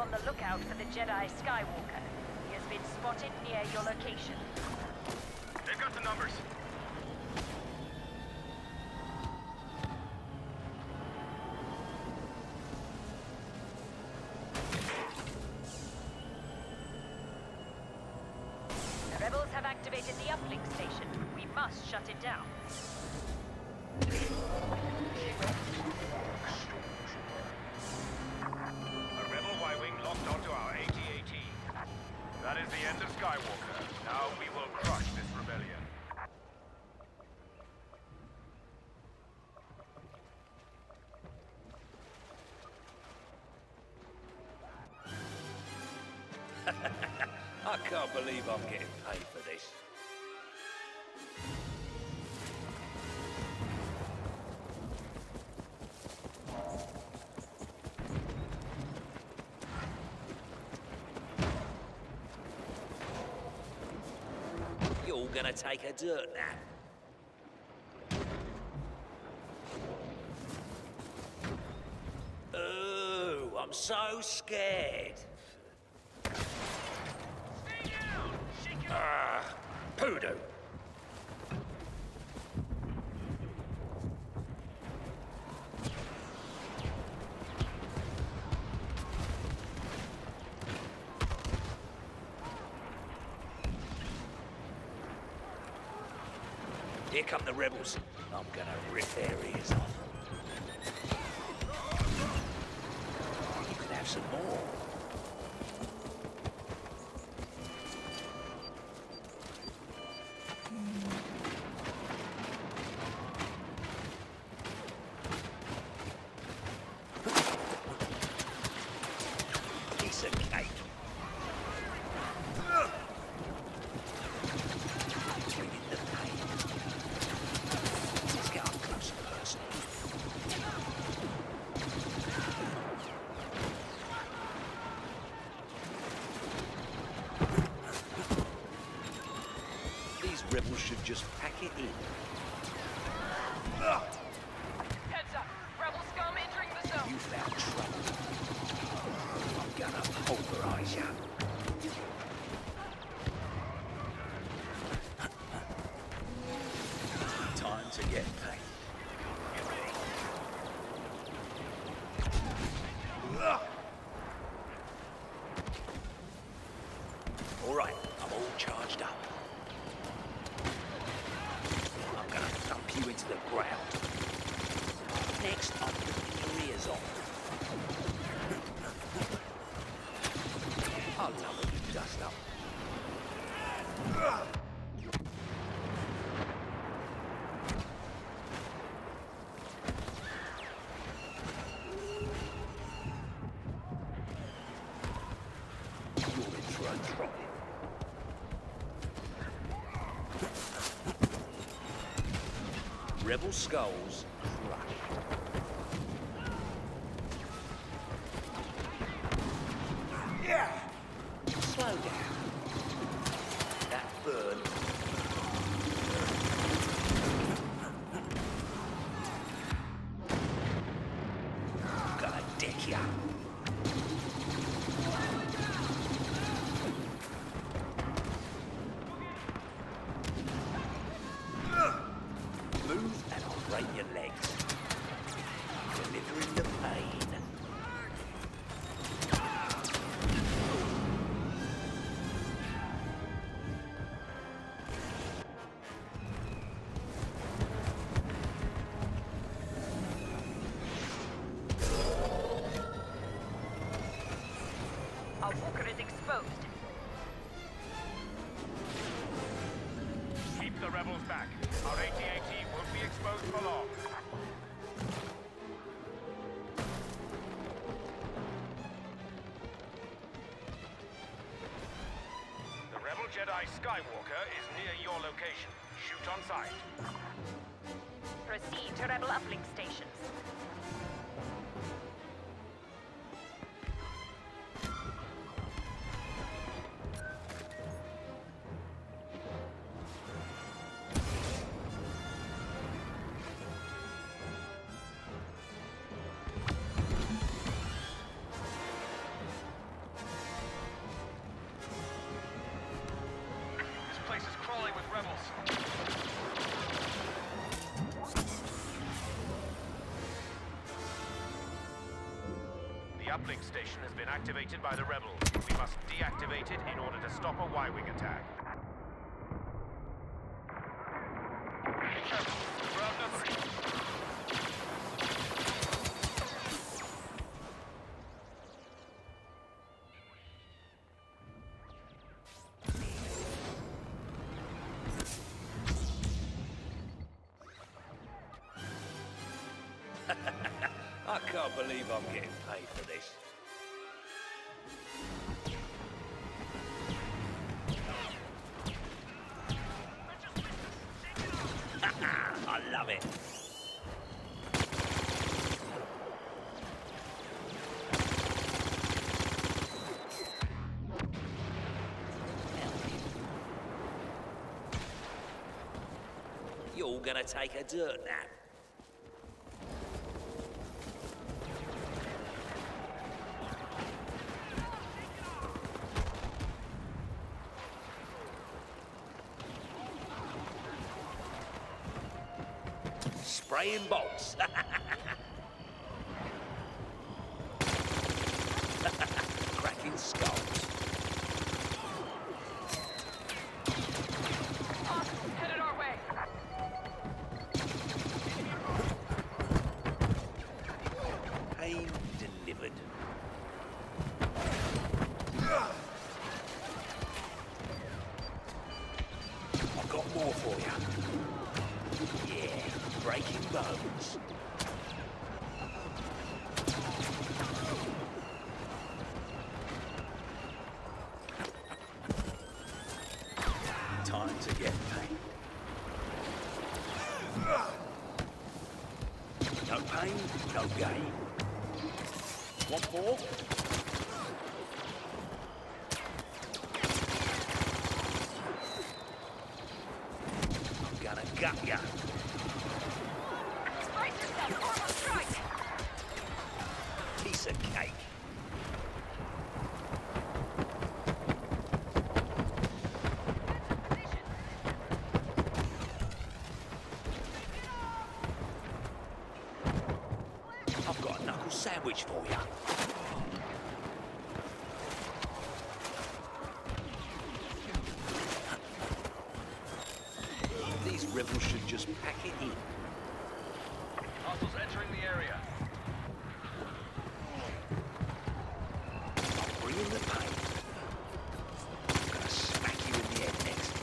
on the lookout for the Jedi Skywalker. He has been spotted near your location. They've got the numbers. The rebels have activated the uplink station. We must shut it down. A rebel Y-wing locked onto our AT-AT. That is the end of Skywalker. Now we will crush this rebellion. I can't believe I'm getting paid for this. You're gonna take a dirt nap. Oh, I'm so scared. Poodoo. Here come the rebels. I'm gonna rip their ears off. You can have some more. Piece of cake. Bring in the pain. Let's get up close and personal. These rebels should just pack it in. Heads up! Rebel scum entering the zone! You found trouble. I'm gonna pulverize you. Time to get paid. All right, I'm all charged up. I'm gonna thump you into the ground. Next, I'm ripping your ears off. I love when you dust up. You're in for a trouble. Rebel skulls crushed. Yeah! Slow down. That burn. Gonna deck ya. Move and I'll break your legs. Delivering the pain. Our walker is exposed. Keep the rebels back. Our AT-AT won't be exposed for long. The rebel Jedi Skywalker is near your location. Shoot on sight. Proceed to rebel uplink stations. uplink station has been activated by the rebels. We must deactivate it in order to stop a Y-wing attack. Be careful. We're outnumbered. I can't believe I'm getting paid for this. I love it. You're gonna take a dirt nap. Spraying bolts. Cracking skulls. Headed our way. Pain delivered. I've got more for you. Yeah, breaking bones. Time to get paid. No pain, no gain. Want more? I'm gonna gut ya. Brace yourself, or we'll strike. Piece of cake. I've got a knuckle sandwich for you. These rebels should just pack it in. Hostiles entering the area. Bring in the pain. I'm gonna smack you in the head next.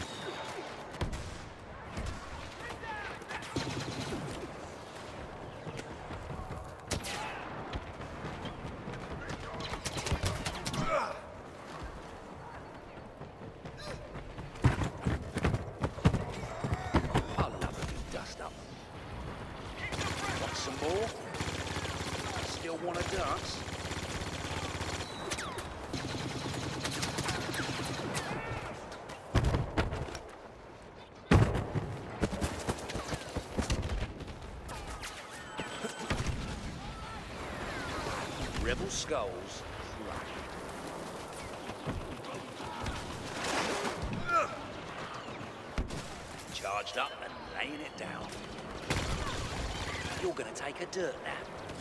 I love a good dust up. Want some more? Still want to dance? Rebel skulls. Charged up and laying it down. You're gonna take a dirt nap.